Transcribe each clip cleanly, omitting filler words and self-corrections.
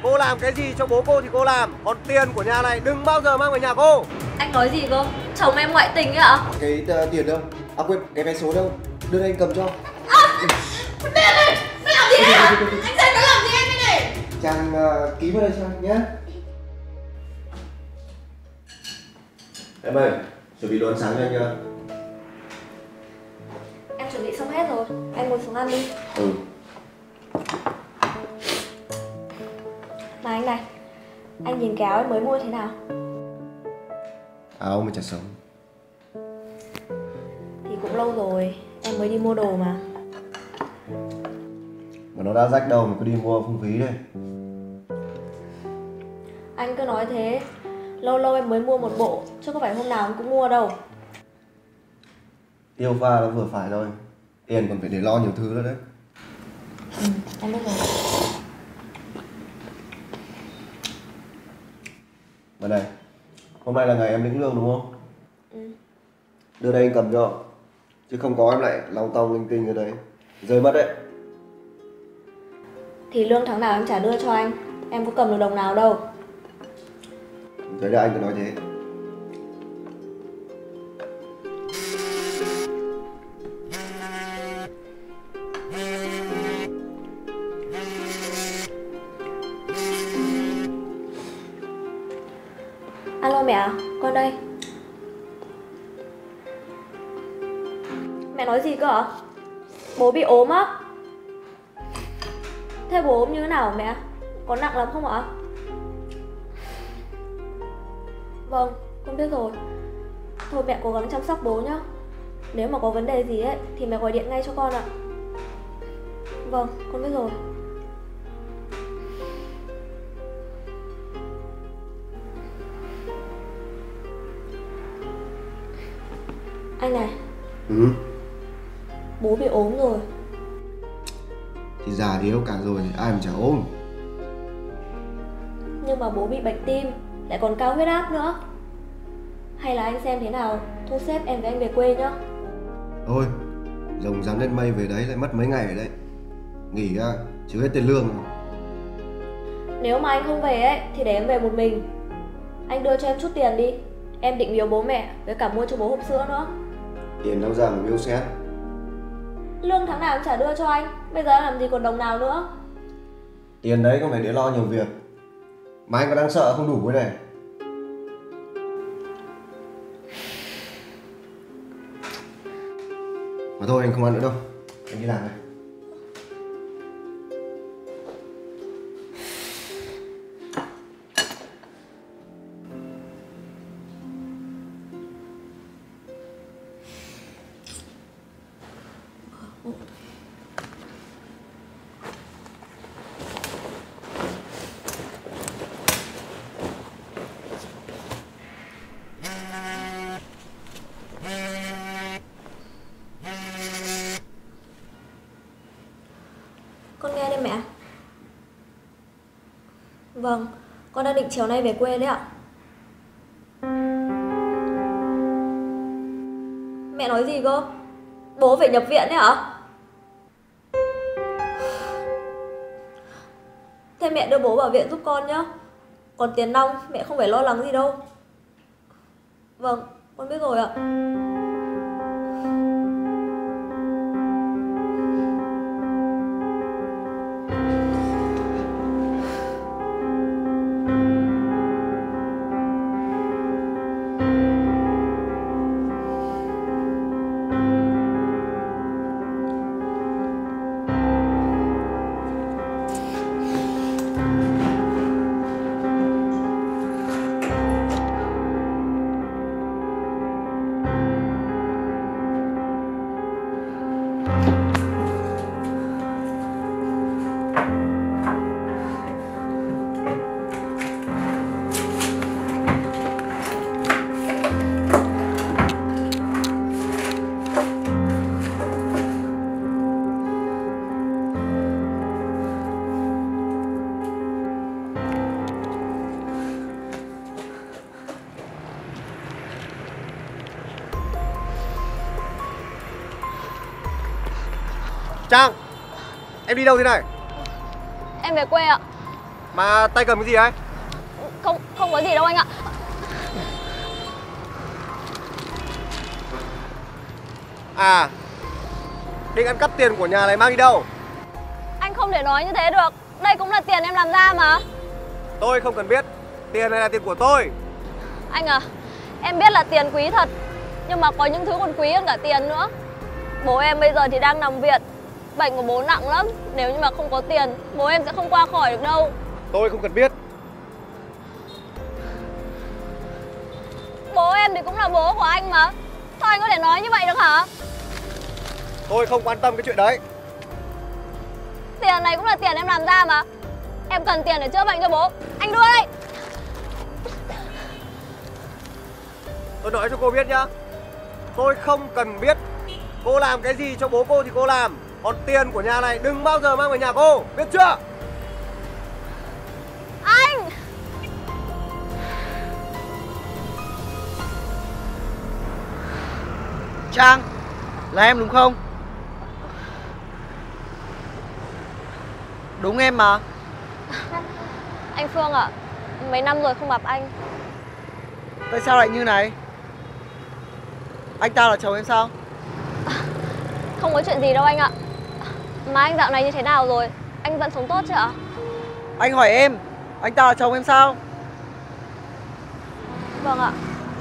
Cô làm cái gì cho bố cô thì cô làm, còn tiền của nhà này đừng bao giờ mang về nhà cô. Anh nói gì cơ? Chồng em ngoại tình ấy ạ? Cái tiền đâu? À quên, cái vé số đâu? Đưa đây anh cầm cho. Tiền này! Nó làm gì đấy hả? Anh xem nó làm gì anh thế này? Trang ký vào đây Trang nhé. Em ơi, chuẩn bị đồ ăn sáng cho anh chưa? Em chuẩn bị xong hết rồi, anh ngồi xuống ăn đi. Ừ. Mà anh này, anh nhìn cái áo em mới mua thế nào? Áo mà chả sống. Thì cũng lâu rồi, em mới đi mua đồ mà. Mà nó đã rách đâu mà cứ đi mua phung phí đây. Anh cứ nói thế, lâu lâu em mới mua một bộ, chứ có phải hôm nào em cũng mua đâu. Tiêu pha nó vừa phải thôi. Tiền còn phải để lo nhiều thứ nữa đấy. Ừ, em biết rồi. Mà này, hôm nay là ngày em lĩnh lương đúng không? Ừ. Đưa đây anh cầm cho. Chứ không có em lại long tong linh tinh ở đấy, rơi mất đấy. Thì lương tháng nào em trả đưa cho anh, em có cầm được đồng nào đâu. Thế là anh cứ nói thế. Alo mẹ, con đây. Mẹ nói gì cơ ạ? Bố bị ốm á? Thế bố ốm như thế nào mẹ? Có nặng lắm không ạ? Vâng, con biết rồi. Thôi mẹ cố gắng chăm sóc bố nhá. Nếu mà có vấn đề gì ấy thì mẹ gọi điện ngay cho con ạ. Vâng, con biết rồi. Anh này. Ừ. Bố bị ốm rồi. Thì già thì đâu cả rồi thì ai mà chả ôm. Nhưng mà bố bị bệnh tim, lại còn cao huyết áp nữa. Hay là anh xem thế nào, thu xếp em với anh về quê nhá. Thôi, rồng rắn lên mây về đấy lại mất mấy ngày ở đấy. Nghỉ ra, chứ hết tiền lương rồi. Nếu mà anh không về ấy, thì để em về một mình. Anh đưa cho em chút tiền đi. Em định biếu bố mẹ, với cả mua cho bố hộp sữa nữa. Tiền đâu ra mà biếu xét. Lương tháng nào em trả đưa cho anh, bây giờ em làm gì còn đồng nào nữa. Tiền đấy không phải để lo nhiều việc. Mà anh có đang sợ không đủ cái này. Mà thôi anh không ăn nữa đâu. Anh đi làm đây. Con nghe đây mẹ. Vâng, con đang định chiều nay về quê đấy ạ. Mẹ nói gì cơ? Bố phải nhập viện đấy hả? Thế mẹ đưa bố vào viện giúp con nhá. Còn tiền nong mẹ không phải lo lắng gì đâu. Vâng, con biết rồi ạ. Trang, em đi đâu thế này? Em về quê ạ. Mà tay cầm cái gì ấy? Không, không có gì đâu anh ạ. À, định ăn cắp tiền của nhà này mang đi đâu? Anh không thể nói như thế được. Đây cũng là tiền em làm ra mà. Tôi không cần biết. Tiền này là tiền của tôi. Anh à, em biết là tiền quý thật, nhưng mà có những thứ còn quý hơn cả tiền nữa. Bố em bây giờ thì đang nằm viện. Bệnh của bố nặng lắm. Nếu như mà không có tiền, bố em sẽ không qua khỏi được đâu. Tôi không cần biết. Bố em thì cũng là bố của anh mà. Sao anh có thể nói như vậy được hả? Tôi không quan tâm cái chuyện đấy. Tiền này cũng là tiền em làm ra mà. Em cần tiền để chữa bệnh cho bố. Anh đưa đây. Tôi nói cho cô biết nhá. Tôi không cần biết cô làm cái gì cho bố cô thì cô làm. Còn tiền của nhà này đừng bao giờ mang về nhà cô. Biết chưa? Anh! Trang, là em đúng không? Đúng em mà. Anh Phương ạ, mấy năm rồi không gặp anh. Tại sao lại như này? Anh ta là chồng em sao? Không có chuyện gì đâu anh ạ. Mà anh dạo này như thế nào rồi? Anh vẫn sống tốt chứ ạ? Anh hỏi em, anh ta là chồng em sao? Vâng ạ.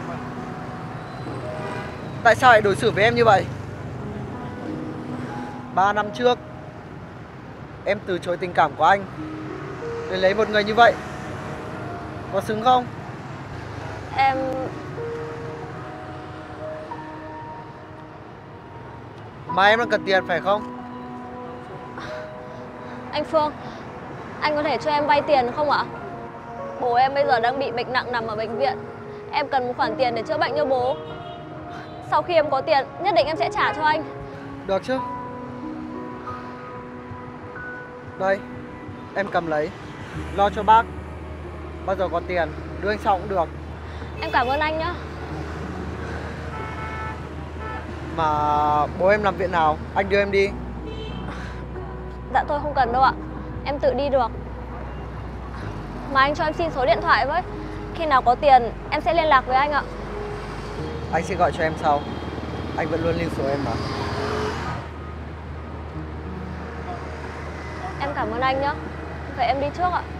Tại sao lại đối xử với em như vậy? 3 năm trước em từ chối tình cảm của anh để lấy một người như vậy. Có xứng không? Em... Mà em đang cần tiền phải không? Anh Phương, anh có thể cho em vay tiền không ạ? Bố em bây giờ đang bị bệnh nặng nằm ở bệnh viện. Em cần một khoản tiền để chữa bệnh cho bố. Sau khi em có tiền, nhất định em sẽ trả cho anh. Được chứ. Đây, em cầm lấy. Lo cho bác. Bao giờ có tiền, đưa anh sau cũng được. Em cảm ơn anh nhá. Mà bố em làm viện nào? Anh đưa em đi. Dạ tôi không cần đâu ạ. Em tự đi được. Mà anh cho em xin số điện thoại với. Khi nào có tiền em sẽ liên lạc với anh ạ. Anh sẽ gọi cho em sau. Anh vẫn luôn lưu số em mà. Em cảm ơn anh nhá. Vậy em đi trước ạ.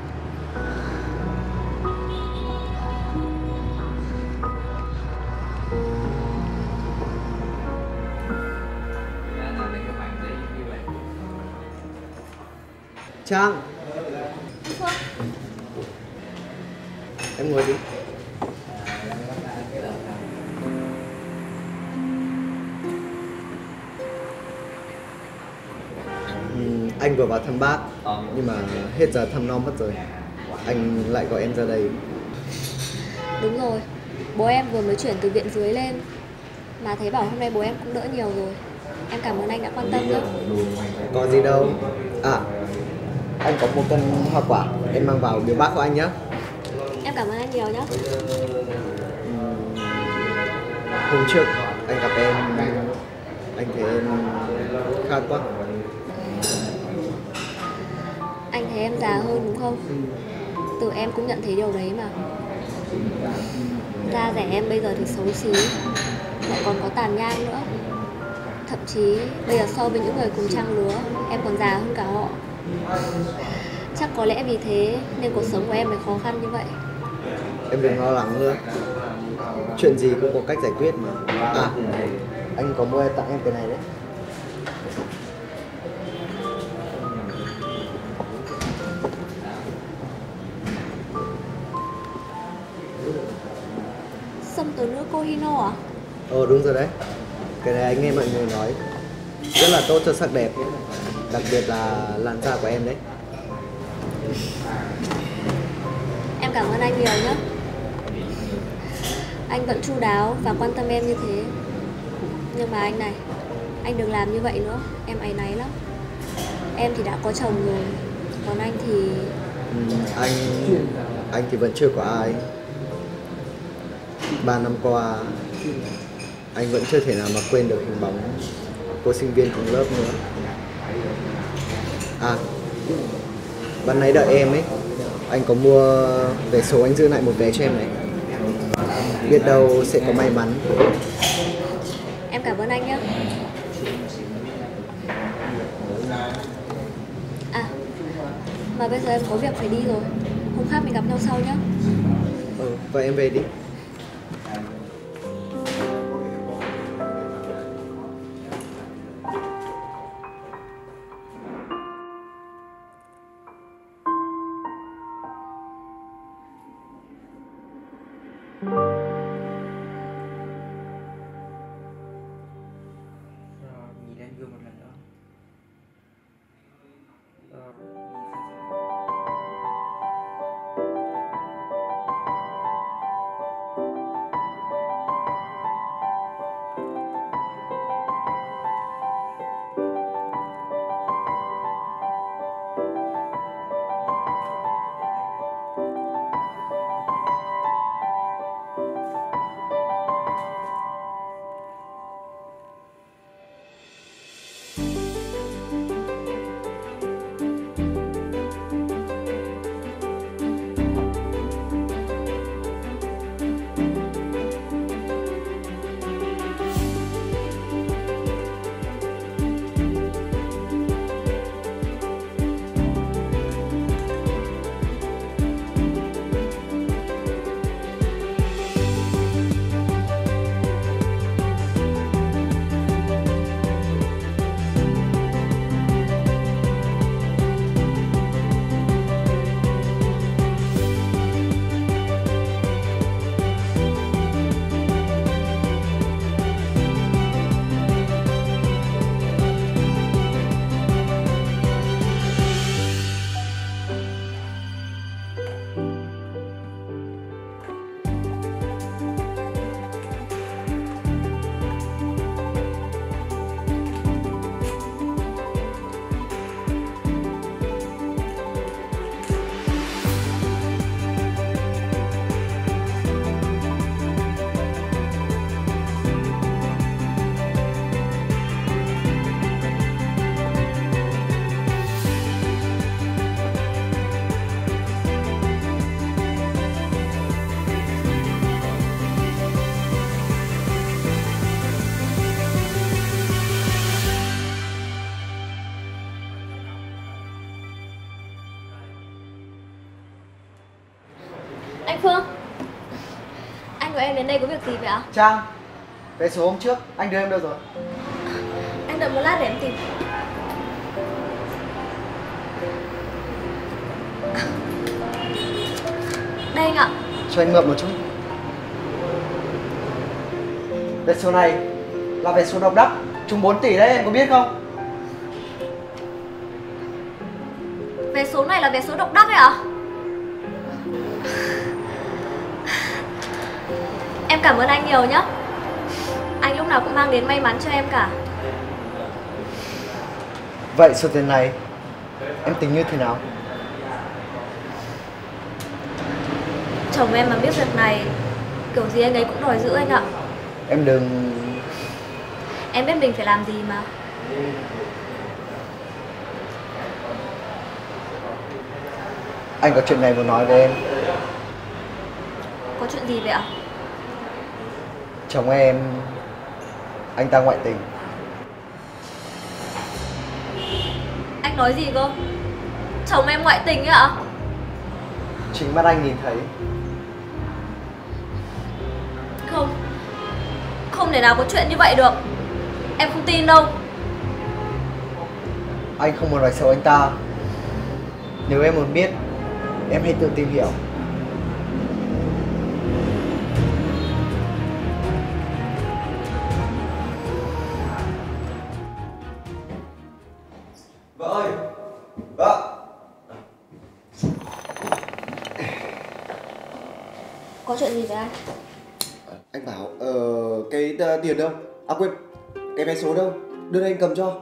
Trang, Phương. em ngồi đi. Anh vừa vào thăm bác, nhưng mà hết giờ thăm non mất rồi. Anh lại gọi em ra đây. Đúng rồi. Bố em vừa mới chuyển từ viện dưới lên. Mà thấy bảo hôm nay bố em cũng đỡ nhiều rồi. Em cảm ơn anh đã quan tâm nhé. Có gì đâu. À, anh có 1 cân hoa quả, em mang vào biếu bác của anh nhé. Em cảm ơn anh nhiều nhé. Hôm trước anh gặp em, anh thấy em khác quá. Anh thấy em già hơn đúng không? Tự em cũng nhận thấy điều đấy mà. Da rẻ em bây giờ thì xấu xí, lại còn có tàn nhang nữa. Thậm chí bây giờ so với những người cùng trang lứa, em còn già hơn cả họ. Chắc có lẽ vì thế nên cuộc sống của em mới khó khăn như vậy. Em đừng lo lắng nữa. Chuyện gì cũng có cách giải quyết mà. À, anh có mua tặng em cái này đấy. Sâm tố nữ Kohino à? Đúng rồi đấy. Cái này anh nghe mọi người nói rất là tốt cho sắc đẹp, đặc biệt là làn da của em đấy. Em cảm ơn anh nhiều nhé. Anh vẫn chu đáo và quan tâm em như thế. Nhưng mà anh này, anh đừng làm như vậy nữa. Em áy náy lắm. Em thì đã có chồng rồi. Còn anh thì... Anh thì vẫn chưa có ai. 3 năm qua anh vẫn chưa thể nào mà quên được hình bóng cô sinh viên cùng lớp nữa. À, ban nãy đợi em ấy, Anh có mua vé số, anh giữ lại một vé cho em này. Biết đâu sẽ có may mắn. Em cảm ơn anh nhé. À, mà bây giờ em có việc phải đi rồi. Hôm khác mình gặp nhau sau nhé. Vậy em về đi. Nhìn lên gương một lần nữa. Anh Phương, anh của em đến đây có việc gì vậy ạ? Trang, vé số hôm trước anh đưa em đâu rồi? Anh đợi một lát để em tìm. Đây anh ạ. Cho anh mượn một chút. Vé số này là vé số độc đắc, trúng 4 tỷ đấy, em có biết không? Vé số này là vé số độc đắc ấy ạ? Em cảm ơn anh nhiều nhé. Anh lúc nào cũng mang đến may mắn cho em cả. Vậy số tiền này em tính như thế nào? Chồng em mà biết việc này, kiểu gì anh ấy cũng đòi giữ anh ạ. Em đừng... Em biết mình phải làm gì mà. Anh có chuyện này muốn nói với em. Có chuyện gì vậy ạ? Chồng em, anh ta ngoại tình. Anh nói gì cơ? Chồng em ngoại tình ấy ạ? Chính mắt anh nhìn thấy. Không, không thể nào có chuyện như vậy được. Em không tin đâu. Anh không muốn nói xấu anh ta. Nếu em muốn biết, em hãy tự tìm hiểu. Vợ ơi, vợ. Có chuyện gì vậy anh? Anh bảo cái tiền đâu? À quên, cái vé số đâu? Đưa đây anh cầm cho.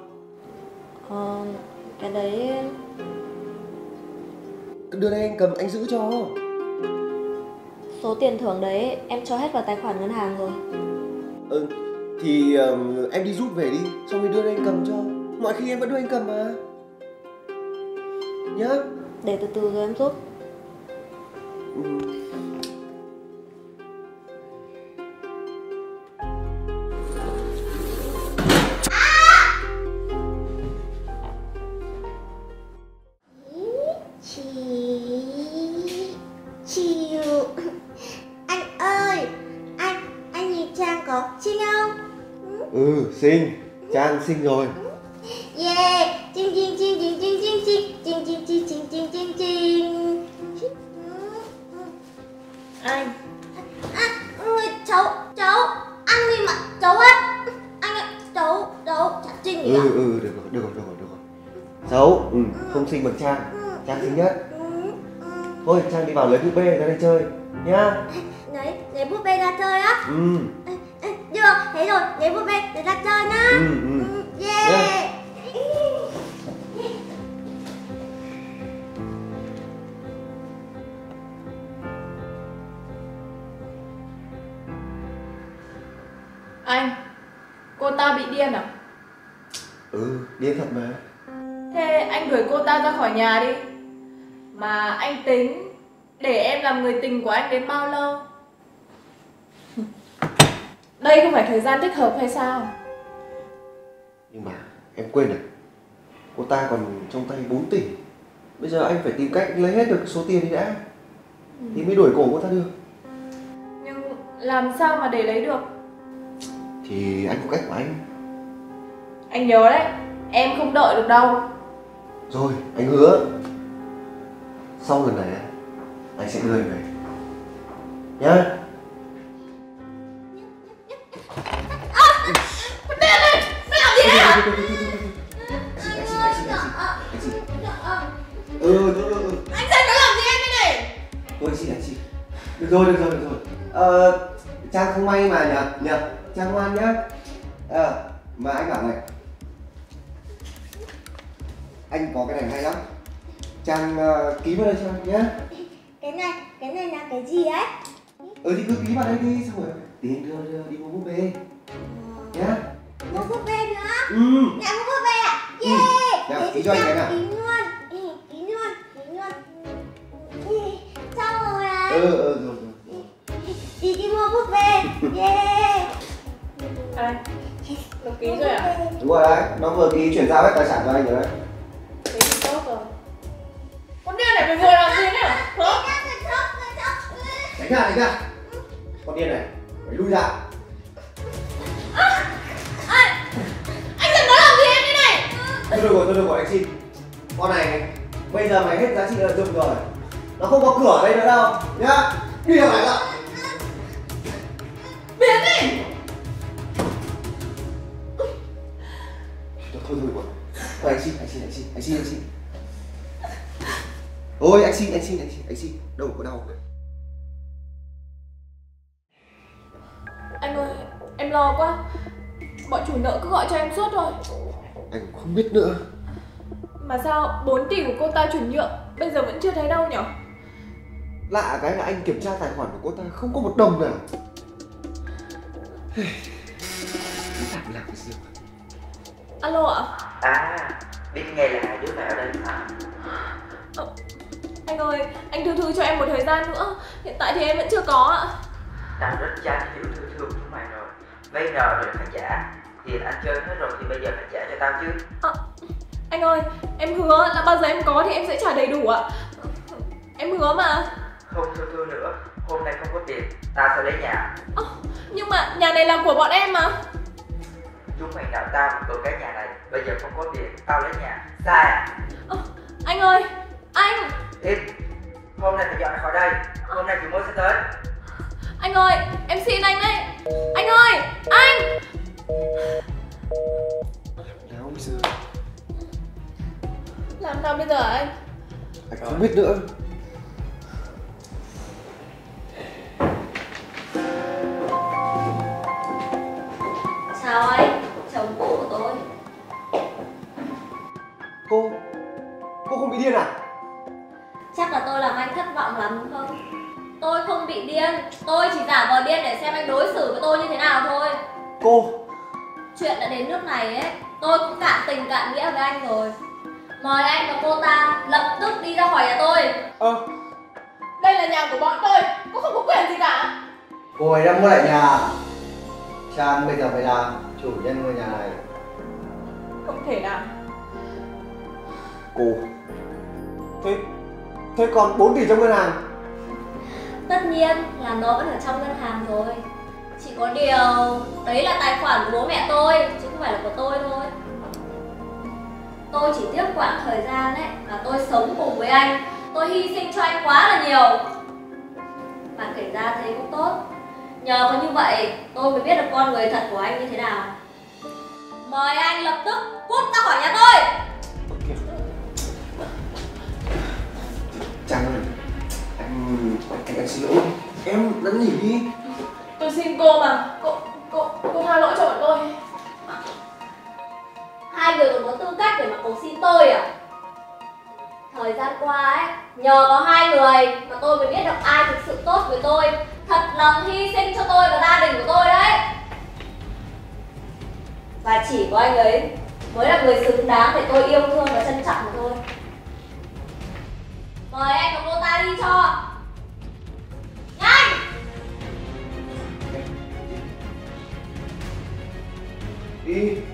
Cái đấy... Đưa đây anh cầm, anh giữ cho. Số tiền thưởng đấy em cho hết vào tài khoản ngân hàng rồi. Thì em đi rút về đi, xong rồi đưa đây anh cầm cho. Mọi khi em vẫn đưa anh cầm mà. Nhá. Để từ từ rồi em rút. Chịu. Anh ơi, anh nhìn Trang có xinh không? Xinh. Trang xinh rồi. Yeah, chinh chinh chinh chinh chinh chinh chinh chinh chinh chinh chinh chinh chinh chinh. Anh. Cháu ăn gì mà cháu á? Anh ơi, cháu chả xinh gì à? Được rồi. Cháu không xinh bằng Trang. Trang xinh nhất. Thôi Trang đi vào lấy búp bê ra đây chơi nhá. Lấy búp bê ra chơi á? Được, thế rồi, lấy búp bê để ra chơi nhá. Yeah. Anh, cô ta bị điên à? Điên thật mà. Thế anh đuổi cô ta ra khỏi nhà đi. Mà anh tính để em làm người tình của anh đến bao lâu? Đây không phải thời gian thích hợp hay sao? Nhưng mà em quên này, cô ta còn trong tay 4 tỷ. Bây giờ anh phải tìm cách lấy hết được số tiền ấy đã thì mới đuổi cổ cô ta được. Nhưng làm sao mà để lấy được? Thì anh có cách của anh. Anh nhớ đấy, em không đợi được đâu. Rồi, anh hứa sau lần này anh sẽ đưa em về nhá. Anh xem nó làm gì em thế này? Ôi chị. Được rồi. Trang không may mà nhỉ. Trang ngoan nhá. Mà anh bảo này, anh có cái này hay lắm. Trang ký vào đây cho anh nhá. Cái này là cái gì ấy? Thì cứ ký vào đây đi, xong rồi tiền đưa đi mua búp bê nhá. Mua búp bê nữa? Nhà mua búp bê à? Yeah. Thế Ký cho anh cái nào. Ký luôn. Xong rồi à? Rồi. Đi mua búp bê. Yeah. Anh, nó ký rồi à? Đúng rồi đấy, nó vừa ký chuyển giao hết tài sản cho anh rồi đấy. Thế thì tốt rồi. Con điên này phải ngồi làm gì nữa? Đánh ra. Con điên này, phải lui ra. Anh đừng có làm gì em thế này. Tôi được rồi anh xin. Con này bây giờ mày hết giá trị lợi dụng rồi. Nó không có cửa ở đây nữa đâu nhá. Đi ra ngoài đó. Biến đi. Thôi. Thôi anh xin. Ôi anh xin. Đâu có đau. Anh ơi, em lo quá. Bọn chủ nợ cứ gọi cho em suốt thôi. Anh cũng không biết nữa. Mà sao 4 tỷ của cô ta chuyển nhượng bây giờ vẫn chưa thấy đâu nhở? Lạ cái là anh kiểm tra tài khoản của cô ta không có một đồng nào. Làm cái gì? Alo ạ? Biết nghe là hai đứa mày ở đây hả? Anh ơi, anh thư cho em một thời gian nữa. Hiện tại thì em vẫn chưa có ạ. Tao rất chán hiểu thương chúng mày rồi. Vay nợ rồi phải trả. Tiền anh chơi hết rồi thì bây giờ phải trả cho tao chứ. Anh ơi, em hứa là bao giờ em có thì em sẽ trả đầy đủ ạ. Em hứa mà. Không thư nữa. Hôm nay không có tiền, tao sẽ lấy nhà. Nhưng mà nhà này là của bọn em mà. Chúng mày nợ tao một cái nhà này. Bây giờ không có tiền, tao lấy nhà. Sai à? Anh ơi, anh. Im. Hôm nay phải dọn khỏi đây. Hôm nay chủ mới sẽ tới. Anh ơi, em xin anh đấy. Anh ơi, anh. Nào bây giờ? Làm sao bây giờ anh? Anh không biết nữa. Chào anh, chồng cũ của tôi. Cô không bị điên à? Chắc là tôi làm anh thất vọng lắm đúng không? Tôi không bị điên, tôi chỉ giả vờ điên để xem anh đối xử với tôi như thế nào thôi. Cô. Chuyện đã đến nước này ấy, tôi cũng cạn tình cạn nghĩa với anh rồi. Mời anh và cô ta lập tức đi ra khỏi nhà tôi. Đây là nhà nhà của bọn tôi, cô không có quyền gì cả. Cô ấy đã mua lại nhà, Trang bây giờ phải làm chủ nhân ngôi nhà này. Không thể nào. Cô, thế còn 4 tỷ trong ngân hàng? Tất nhiên là nó vẫn ở trong ngân hàng rồi. Chỉ có điều đấy là tài khoản của bố mẹ tôi chứ không phải là của tôi thôi. Tôi chỉ tiếc quãng thời gian ấy mà tôi sống cùng với anh. Tôi hy sinh cho anh quá là nhiều. Mà kể ra thế cũng tốt. Nhờ có như vậy tôi mới biết được con người thật của anh như thế nào. Mời anh lập tức cút ra khỏi nhà tôi. Trang ơi, anh xin lỗi. Em năn nỉ đi. Tôi xin cô mà, cô tha lỗi cho bọn tôi. Hai người còn có tư cách để mà cầu xin tôi à? Thời gian qua ấy, nhờ có hai người mà tôi mới biết được ai thực sự tốt với tôi, thật lòng hy sinh cho tôi và gia đình của tôi đấy. Và chỉ có anh ấy mới là người xứng đáng để tôi yêu thương và trân trọng mà thôi. Mời anh và cô ta đi cho. Nhanh! Đi.